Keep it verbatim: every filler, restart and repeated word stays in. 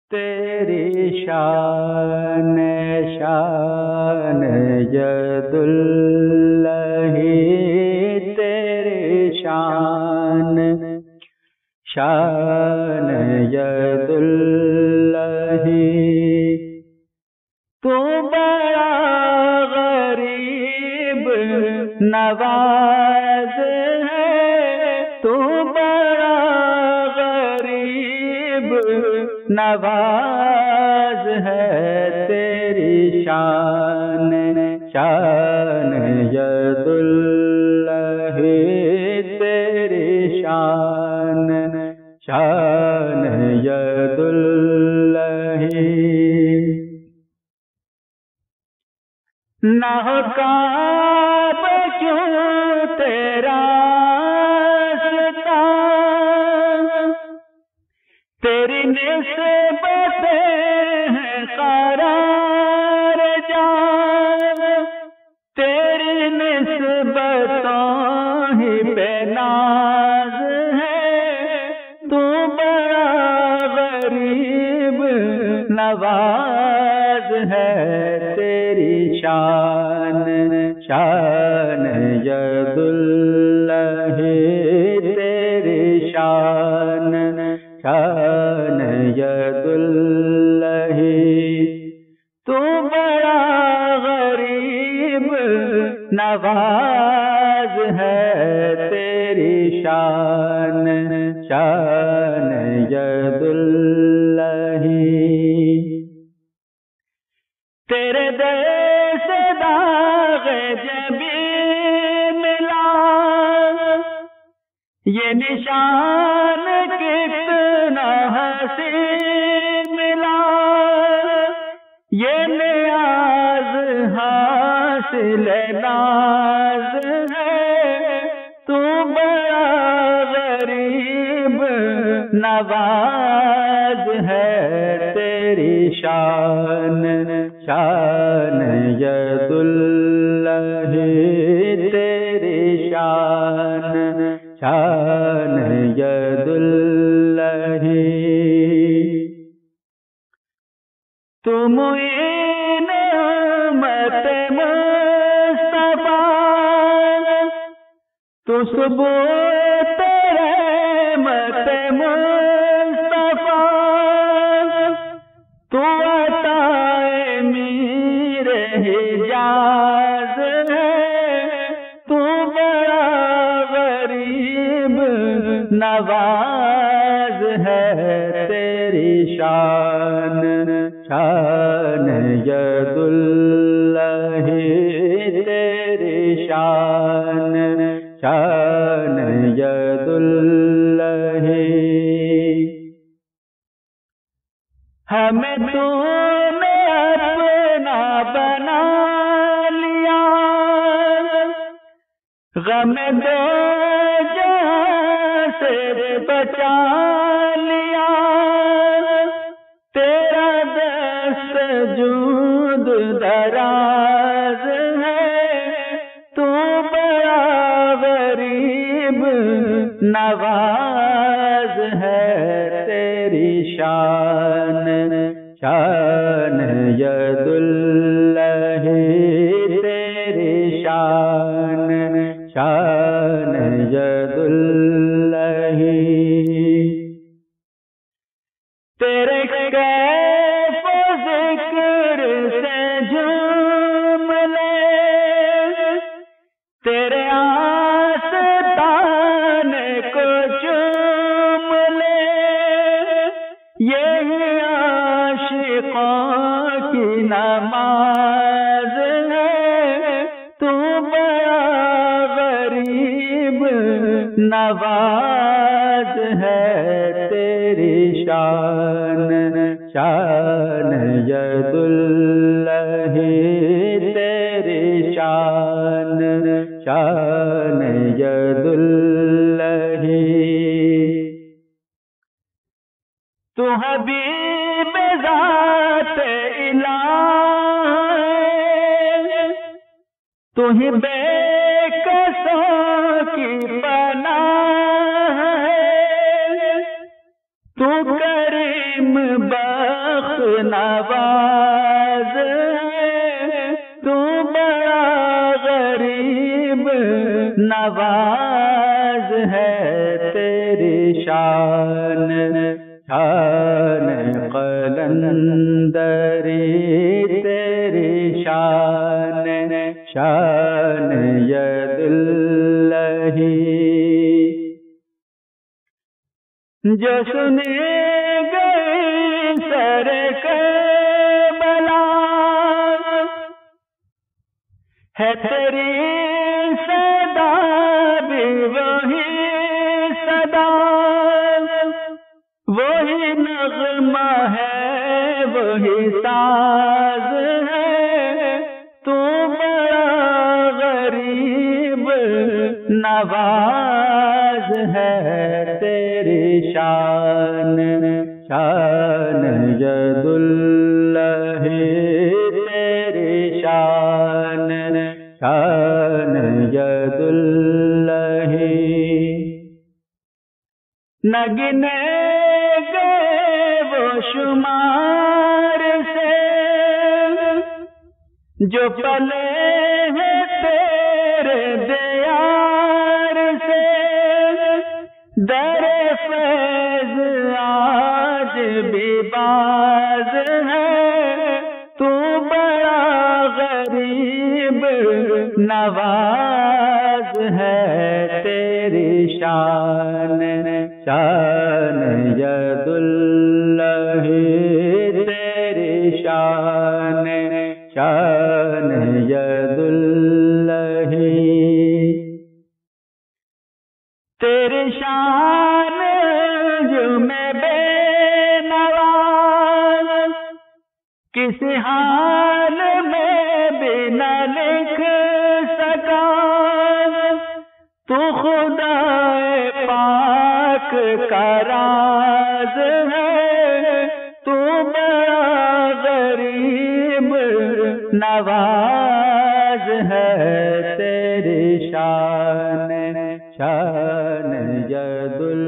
تیری شان شان ید اللہ، تیری شان شان ید اللہ، تو بڑا غریب نواز ہے، تو بڑا غریب نواز ہے، تیری شان شان ید اللہ، تیری شان شان ید اللہ، نہ کعبہ کیوں تیرا تیری نسبت ہے قرار جان، تیری نسبتوں ہی پہ ناز ہے، تو بڑا غریب نواز ہے، تیری شان شان ید اللہ، تیری شان شان ید اللہ، تو بڑا غریب نواز ہے، تیری شان شان ید اللہ، تیرے دل سے داغ جبی ملا، یہ نشان کتنا حسین ملا، یہ نیاز حاصل ناز ہے، تو بڑا غریب نواز ہے، تیری شان شان ید اللہ، تیری شان شان ید اللہ، تو معین امت مصطفیٰ، تو ثبوت رحمت مصطفیٰ، تو عطائے میر حجاز ہے، تو بڑا غریب نواز ہے، تیری شان شان ید اللہ، تیری شان شان ید اللہ، ہمیں تو نے اپنا بنا لیا، غم دو جہاں سے بچا لیا، تیرا دست جود دراز ہے، تو بڑا غریب نواز ہے، تیری شان شان ید اللہ، تیری شان شان ید اللہ، تیرے کیف و ذکر سے جھوم لے، تیرے آستان کو چوم لے، یہی عاشقوں کی نماز ہے، تو بڑا غریب نواز ہے، تیری شان شان ید اللہ، تیری شان شان ید اللہ، تو حبیب ذات الہ ہے، تو ہی بے کسوں کی پناہ ہے، تو کریم با نواز ہے، تو بڑا غریب نواز ہے، تیری شان شان قلندری، تیری شان شان ید اللہ، جو سنے گئے سر کربلا ہے تیری صدا بھی وہی صدا، وہی نغمہ ہے وہی ساز ہے، تو بڑا غریب نواز ہے، تیری شان شان ید اللہ، تیری شان شان ید اللہ، نہ گنے گئے وہ شمار سے جو پلے ہیں تیرے دیار سے، در فیض آج بھی باز ہے، تو بڑا غریب نواز ہے، تیری شان شان ید اللہ، تیری شان شان ید اللہ، تیری شان جو میں بے نوا، کسی حال میں بھی نہ لکھ سکا، تو خدا پاک کا راز ہے، تو بڑا غریب نواز ہے، تیری شان شان ید اللہ۔